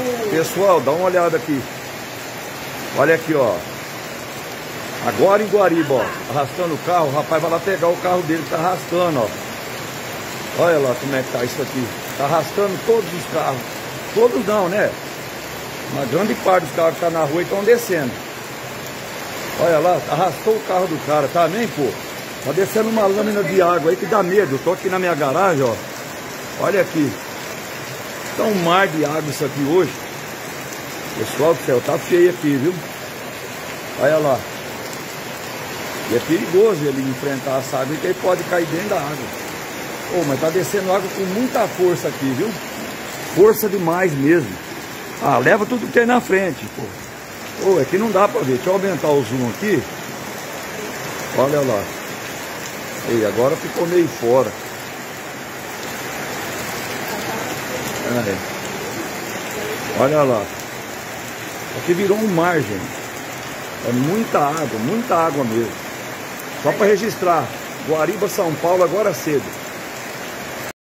Pessoal, dá uma olhada aqui. Olha aqui, ó. Agora em Guariba, ó. Arrastando o carro. O rapaz vai lá pegar o carro dele que tá arrastando, ó. Olha lá como é que tá isso aqui. Tá arrastando todos os carros. Todos não, né? Uma grande parte dos carros que tá na rua estão descendo. Olha lá, arrastou o carro do cara, tá nem, pô? Tá descendo uma lâmina de água aí que dá medo. Eu tô aqui na minha garagem, ó. Olha aqui. Tá um mar de água isso aqui hoje. Pessoal do céu, tá feio aqui, viu? Olha lá. E é perigoso ele enfrentar essa água, porque ele pode cair dentro da água. Pô, mas tá descendo água com muita força aqui, viu? Força demais mesmo. Ah, leva tudo que tem na frente, pô. Pô, aqui não dá pra ver. Deixa eu aumentar o zoom aqui. Olha lá. E agora ficou meio fora. É. Olha lá. Aqui virou um mar, gente. É muita água mesmo. Só para registrar. Guariba, São Paulo, agora cedo.